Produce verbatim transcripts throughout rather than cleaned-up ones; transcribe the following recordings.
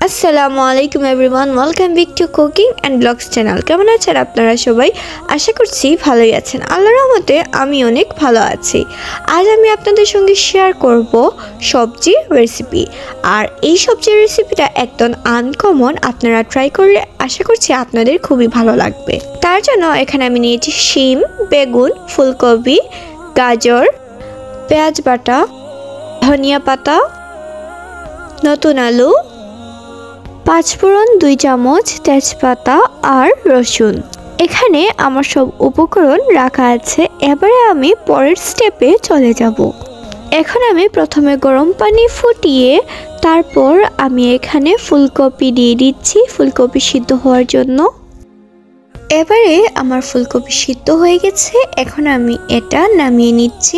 আসসালামু আলাইকুম everyone, welcome back to cooking and blogs channel. কেমন আছেন আপনারা সবাই? আশা করছি ভালোই আছেন। আল্লাহর রহমতে আমি অনেক ভালো আছি। আজ আমি আপনাদের সঙ্গে শেয়ার করব সবজির রেসিপি। আর এই সবজির রেসিপিটা একদম আনকমন, আপনারা ট্রাই করলে আশা করছি আপনাদের খুবই ভালো লাগবে। তার জন্য এখানে আমি নিয়েছি শিম, বেগুন, ফুলকপি, গাজর, পেঁয়াজ বাটা, ধনিয়া পাতা, নতুন আলু, পাঁচফোড়ন দুই চামচ, তেজপাতা আর রসুন। এখানে আমার সব উপকরণ রাখা আছে। এবারে আমি পরের স্টেপে চলে যাব। এখন আমি প্রথমে গরম পানি ফুটিয়ে তারপর আমি এখানে ফুলকপি দিয়ে দিচ্ছি ফুলকপি সিদ্ধ হওয়ার জন্য। এবারে আমার ফুলকপি সিদ্ধ হয়ে গেছে, এখন আমি এটা নামিয়ে নিচ্ছি।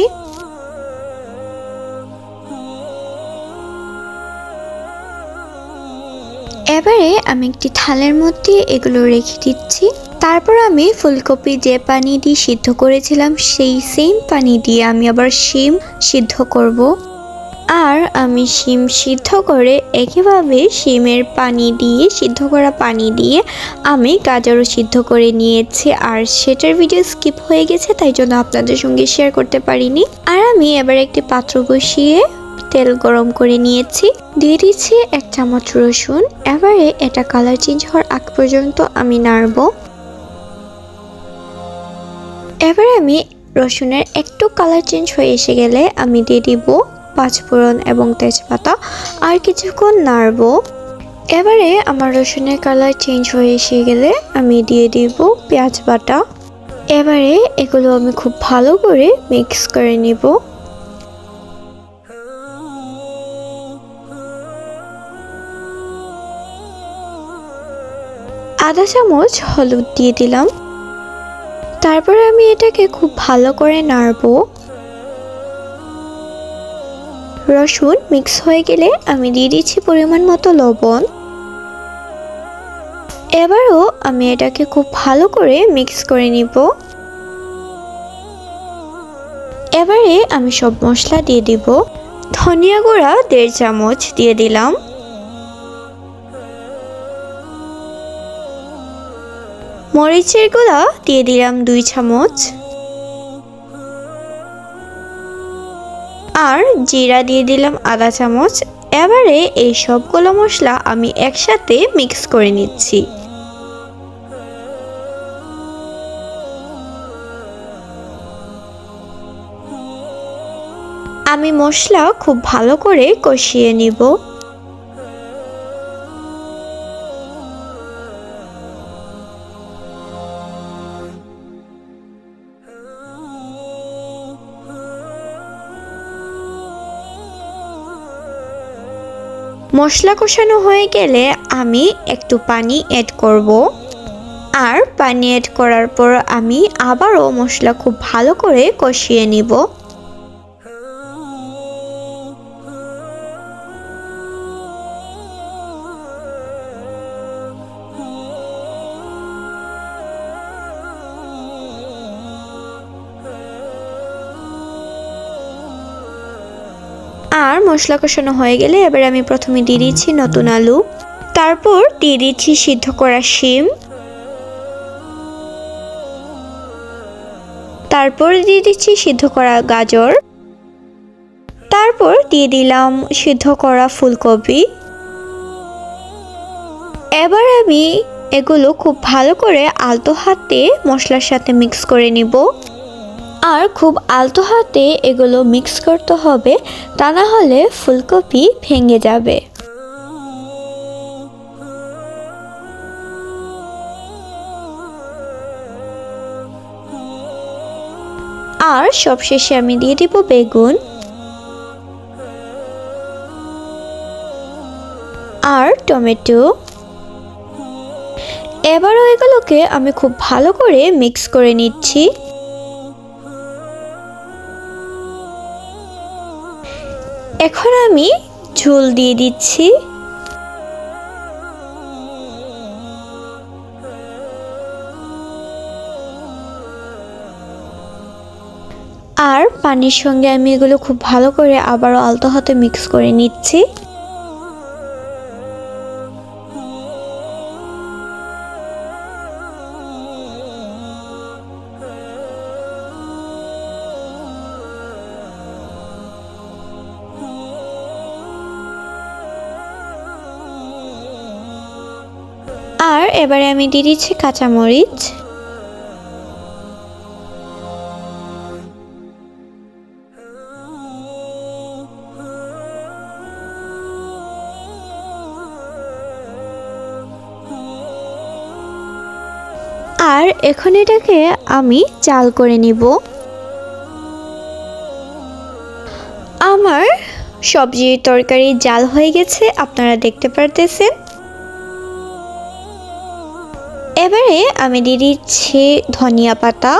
এবারে আমি একটি থালের মধ্যে এগুলো রেখে দিচ্ছি। তারপর আমি ফুলকপি যে পানি দিয়ে সিদ্ধ করেছিলাম সেই সেম পানি দিয়ে আমি আবার শিম সিদ্ধ করব। আর আমি শিম সিদ্ধ করে একইভাবে শিমের পানি দিয়ে সিদ্ধ করা পানি দিয়ে আমি গাজরও সিদ্ধ করে নিয়েছি। আর সেটার ভিডিও স্কিপ হয়ে গেছে, তাই জন্য আপনাদের সঙ্গে শেয়ার করতে পারিনি। আর আমি এবার একটি পাত্র বসিয়ে তেল গরম করে নিয়েছি, দিয়ে দিচ্ছি এক চামচ রসুন। এবারে এটা কালার চেঞ্জ হওয়ার আগ পর্যন্ত আমি নাড়ব। এবারে আমি রসুনের একটু কালার চেঞ্জ হয়ে এসে গেলে আমি দিয়ে দিব পাঁচফোড়ন এবং তেজপাতা, আর কিছুক্ষণ নাড়ব। এবারে আমার রসুনের কালার চেঞ্জ হয়ে এসে গেলে আমি দিয়ে দিব পেঁয়াজ বাটা। এবারে এগুলো আমি খুব ভালো করে মিক্স করে নিব। আধা চামচ হলুদ দিয়ে দিলাম। তারপরে আমি এটাকে খুব ভালো করে নাড়ব। রসুন মিক্স হয়ে গেলে আমি দিয়ে দিচ্ছি পরিমাণ মতো লবণ। এবারও আমি এটাকে খুব ভালো করে মিক্স করে নিব। এবারে আমি সব মশলা দিয়ে দিব। ধনিয়া গুঁড়া দেড় চামচ দিয়ে দিলাম। মরিচের গুঁড়া দিয়ে দিলাম দুই চামচ, আর জিরা দিয়ে দিলাম আধা চামচ। এবারে এই সবগুলো মশলা আমি একসাথে মিক্স করে নিচ্ছি। আমি মশলা খুব ভালো করে কষিয়ে নিব। মশলা কষানো হয়ে গেলে আমি একটু পানি অ্যাড করব। আর পানি অ্যাড করার পর আমি আবারও মশলা খুব ভালো করে কষিয়ে নিব। আর মশলা কষানো হয়ে গেলে এবার আমি প্রথমে দিয়ে দিচ্ছি নতুন আলু, তারপর দিয়ে দিচ্ছি সিদ্ধ করা শিম, তারপর দিয়ে দিচ্ছি সিদ্ধ করা গাজর, তারপর দিয়ে দিলাম সিদ্ধ করা ফুলকপি। এবার আমি এগুলো খুব ভালো করে আলতো হাতে মশলার সাথে মিক্স করে নিব। আর খুব আলতো হাতে এগুলো মিক্স করতে হবে, তা না হলে ফুলকপি ভেঙে যাবে। আর সবশেষে আমি দিয়ে দিব বেগুন আর টমেটো। এবারও এগুলোকে আমি খুব ভালো করে মিক্স করে নিচ্ছি। এখন আমি ঝোল দিয়ে দিচ্ছি। আর পানির সঙ্গে আমি এগুলো খুব ভালো করে আবারও আলতো হাতে মিক্স করে নিচ্ছি। আর এবারে আমি দিয়ে দিচ্ছি কাঁচামরিচ। আর এখন এটাকে আমি জাল করে নিব। আমার সবজির তরকারি জাল হয়ে গেছে, আপনারা দেখতে পারতেছেন। এবারে আমি দিয়ে দিচ্ছি ধনিয়া পাতা,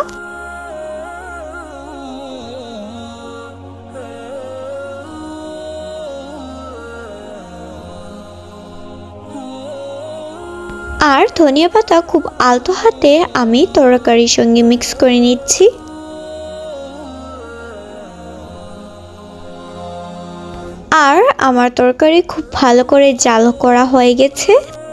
আর ধনিয়া পাতা খুব আলতো হাতে আমি তরকারির সঙ্গে মিক্স করে নিচ্ছি। আর আমার তরকারি খুব ভালো করে জাল করা হয়ে গেছে।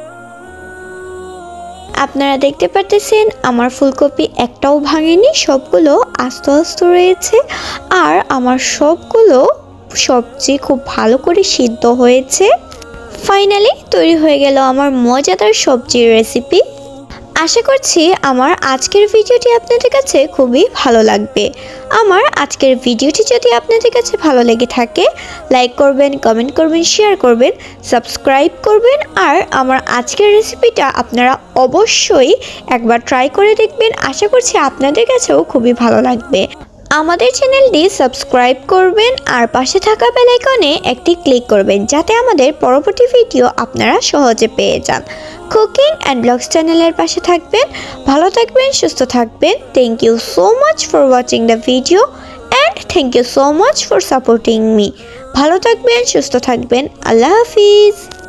আপনারা দেখতে পারতেছেন আমার ফুলকপি একটাও ভাঙেনি, সবগুলো আস্ত আস্ত রয়েছে। আর আমার সবগুলো সবজি খুব ভালো করে সিদ্ধ হয়েছে। ফাইনালি তৈরি হয়ে গেল আমার মজাদার সবজির রেসিপি। আশা করছি আমার আজকের ভিডিওটি আপনাদের কাছে খুবই ভালো লাগবে। আমার আজকের ভিডিওটি যদি আপনাদের কাছে ভালো লেগে থাকে, লাইক করবেন, কমেন্ট করবেন, শেয়ার করবেন, সাবস্ক্রাইব করবেন। আর আমার আজকের রেসিপিটা আপনারা অবশ্যই একবার ট্রাই করে দেখবেন। আশা করছি আপনাদের কাছেও খুবই ভালো লাগবে। আমাদের চ্যানেলটি সাবস্ক্রাইব করবেন আর পাশে থাকা বেল আইকনে একটি ক্লিক করবেন, যাতে আমাদের পরবর্তী ভিডিও আপনারা সহজে পেয়ে যান। কুকিং অ্যান্ড ব্লগস চ্যানেলের পাশে থাকবেন। ভালো থাকবেন, সুস্থ থাকবেন। Thank you so much for watching the video and thank you so much for supporting me. ভালো থাকবেন, সুস্থ থাকবেন। আল্লাহ হাফিজ।